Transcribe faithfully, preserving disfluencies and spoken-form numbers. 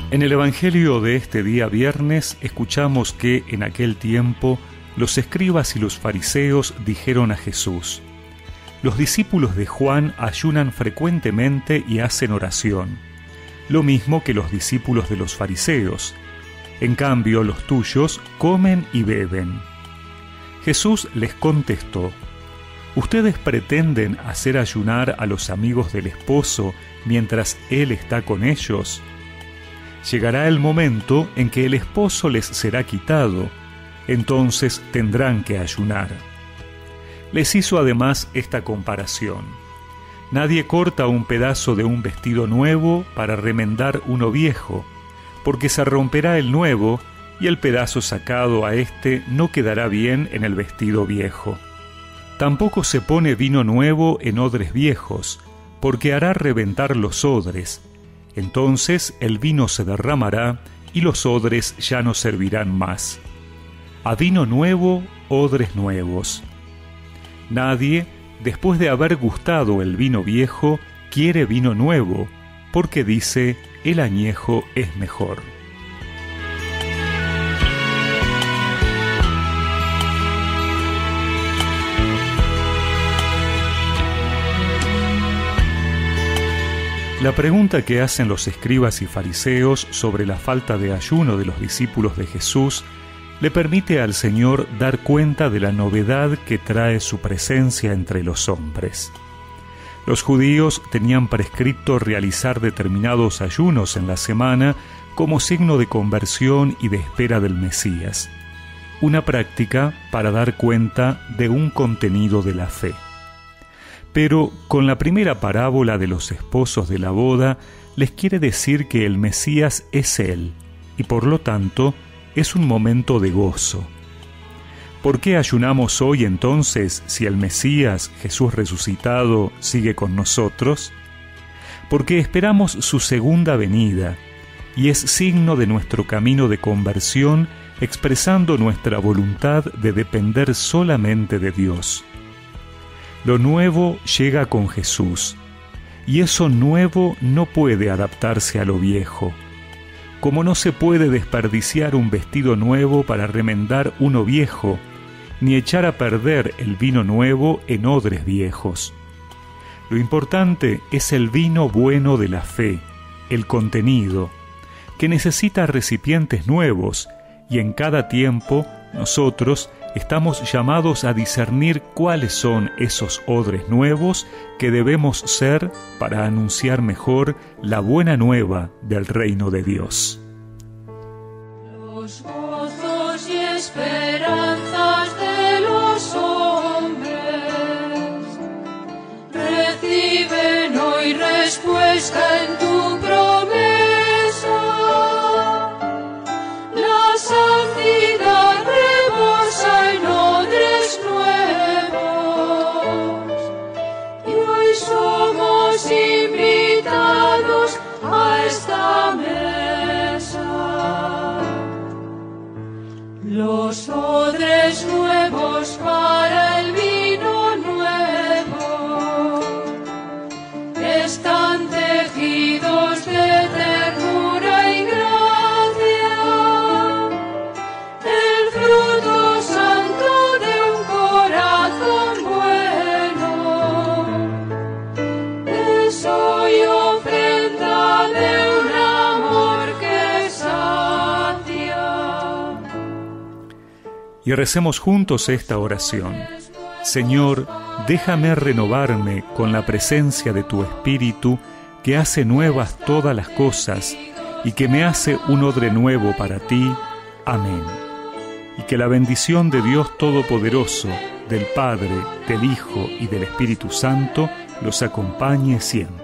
En el Evangelio de este día viernes escuchamos que en aquel tiempo los escribas y los fariseos dijeron a Jesús: los discípulos de Juan ayunan frecuentemente y hacen oración, lo mismo que los discípulos de los fariseos. En cambio, los tuyos comen y beben. Jesús les contestó: ¿ustedes pretenden hacer ayunar a los amigos del esposo mientras él está con ellos? Llegará el momento en que el esposo les será quitado, entonces tendrán que ayunar. Les hizo además esta comparación: nadie corta un pedazo de un vestido nuevo para remendar uno viejo, porque se romperá el nuevo y el pedazo sacado a éste no quedará bien en el vestido viejo. Tampoco se pone vino nuevo en odres viejos, porque hará reventar los odres. Entonces el vino se derramará y los odres ya no servirán más. A vino nuevo, odres nuevos. Nadie, después de haber gustado el vino viejo, quiere vino nuevo, porque dice: el añejo es mejor. La pregunta que hacen los escribas y fariseos sobre la falta de ayuno de los discípulos de Jesús le permite al Señor dar cuenta de la novedad que trae su presencia entre los hombres. Los judíos tenían prescrito realizar determinados ayunos en la semana como signo de conversión y de espera del Mesías, una práctica para dar cuenta de un contenido de la fe. Pero con la primera parábola de los esposos de la boda, les quiere decir que el Mesías es Él, y por lo tanto es un momento de gozo. ¿Por qué ayunamos hoy entonces si el Mesías, Jesús resucitado, sigue con nosotros? Porque esperamos su segunda venida, y es signo de nuestro camino de conversión, expresando nuestra voluntad de depender solamente de Dios. Lo nuevo llega con Jesús, y eso nuevo no puede adaptarse a lo viejo. Como no se puede desperdiciar un vestido nuevo para remendar uno viejo, ni echar a perder el vino nuevo en odres viejos. Lo importante es el vino bueno de la fe, el contenido, que necesita recipientes nuevos, y en cada tiempo nosotros estamos llamados a discernir cuáles son esos odres nuevos que debemos ser para anunciar mejor la buena nueva del reino de Dios. Los gozos y esperanzas de los hombres reciben hoy respuesta en tu promesa. La santidad rebosa en odres nuevos, y hoy somos invitados a esta mesa. Los odres nuevos para el vino nuevo están tejidos de ternura y gracia, el fruto santo de un corazón bueno. Es hoy ofrenda de un amor que sacia. Y recemos juntos esta oración. Señor, déjame renovarme con la presencia de tu Espíritu, que hace nuevas todas las cosas y que me hace un odre nuevo para ti. Amén. Y que la bendición de Dios Todopoderoso, del Padre, del Hijo y del Espíritu Santo los acompañe siempre.